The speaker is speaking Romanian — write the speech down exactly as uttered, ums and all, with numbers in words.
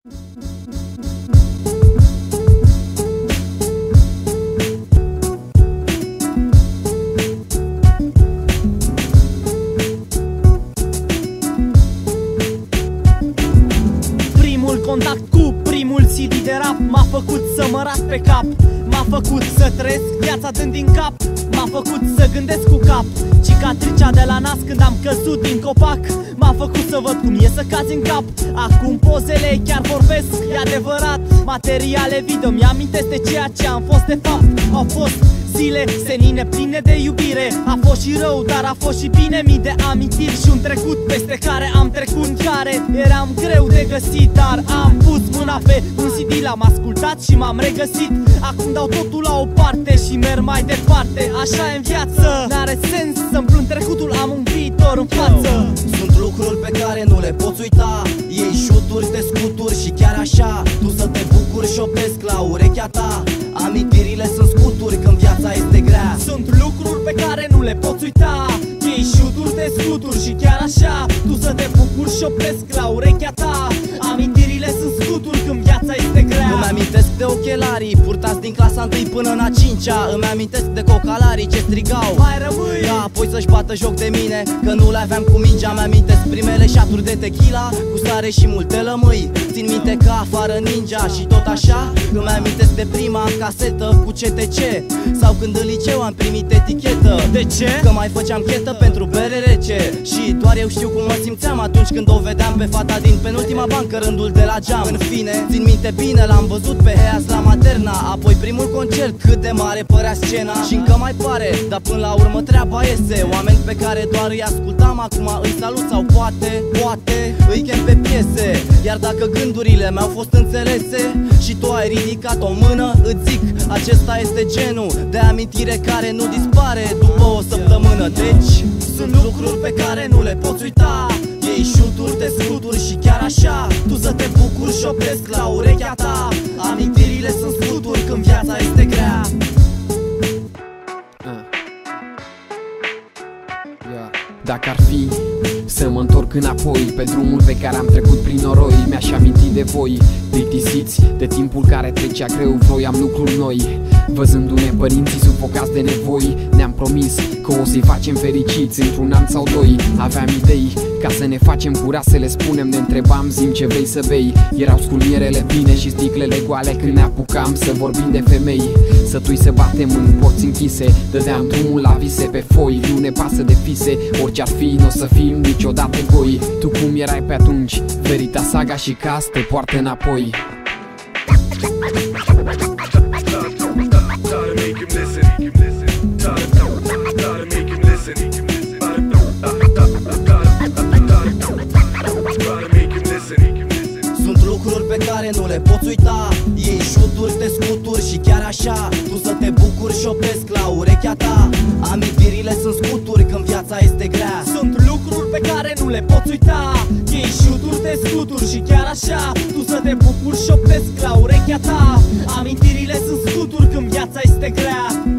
Primul contact cu primul C D de rap m-a făcut să mă ras pe cap, m-a făcut să trăiesc viața dând din cap, m-a făcut să gândesc cu cap. Cicatricea de la nas când am căzut din copac m-a făcut să văd cum e să cazi în cap. Acum pozele chiar vorbesc, e adevărat. Materiale video mi-amintesc de ceea ce am fost de fapt. Au fost zile senine pline de iubire, a fost și rău, dar a fost și bine. Mii de amintiri și un trecut peste care am trecut, în care eram greu de găsit, dar am pus mâna pe un C D, l-am ascultat și m-am regăsit. Acum dau totul la o parte și merg mai departe. Așa e în viață, n-are sens să-mi plâng trecutul, am un viitor în față. Sunt lucruri pe care nu le poți uita, iei șuturi, te scuturi și chiar așa tu să te bucuri și opresc la urechea ta. Amintirile sunt scuturi când viața este grea. Sunt lucruri pe care nu le poți uita, iei șuturi, te scuturi și chiar așa tu să te bucuri și opresc la urechea ta. Amintirile sunt scuturi când viața este grea. Îmi amintesc de ochelarii purtați din clasa întâi până în a cincea. Îmi amintesc de cocalarii ce strigau mai rămâi, ca apoi să-și bată joc de mine că nu le aveam cu mingea. Îmi amintesc primele șaturi de tequila cu sare și multe lămâi. Țin minte că afară ninja și tot așa. Îmi amintesc de prima casetă cu C T C, sau când în liceu am primit etichetă. De ce? Că mai făceam chetă pentru bere rece. Și doar eu știu cum mă simțeam atunci când o vedeam pe fata din penultima bancă, rândul de la geam. În fine, țin minte bine, l-am văzut pe Heas la Materna. Apoi primul concert, cât de mare părea scena. Și încă mai pare, dar până la urmă treaba iese. Oameni pe care doar îi ascultam, acum îi salut sau poate, poate îi chem pe piese. Iar dacă gândurile mi-au fost înțelese și tu ai ridicat o mână, îți zic, acesta este genul de amintire care nu dispare după o săptămână. Deci, sunt lucruri pe care nu le poți uita, iei șuturi, te scuturi și chiar așa tu să te bucuri și opresc la urechea ta. Amintirile sunt scuturi când viața este grea. Dacă ar fi să mă întorc înapoi pe drumul pe care am trecut prin noroi, mi-aș aminti de voi, plictisiți de timpul care trecea greu. Vroiam lucruri noi, văzându-ne părinții sufocați de nevoi. Ne-am promis că o să-i facem fericiți într-un an sau doi. Aveam idei ca să ne facem curat, să le spunem. Ne întrebam, zi-mi ce vrei să bei. Erau sculmierele pline și sticlele goale când ne apucam să vorbim de femei. Sătui să batem în porți închise, dădeam drumul la vise pe foi. Nu ne pasă de fise, orice ar fi, n-o să fim niciodată goi. Tu cum erai pe atunci? Verita, Saga și Cas te poartă înapoi. Sunt lucruri pe care nu le poți uita, iei șuturi, te scuturi și chiar așa tu să te bucuri și opresc la urechea ta. Amintirile sunt scuturi când viața este grea. Sunt lucruri pe care nu le poți uita, iei șuturi, te scuturi și chiar așa tu să te bucuri și opresc la urechea ta. Amintirile sunt scuturi când viața este grea.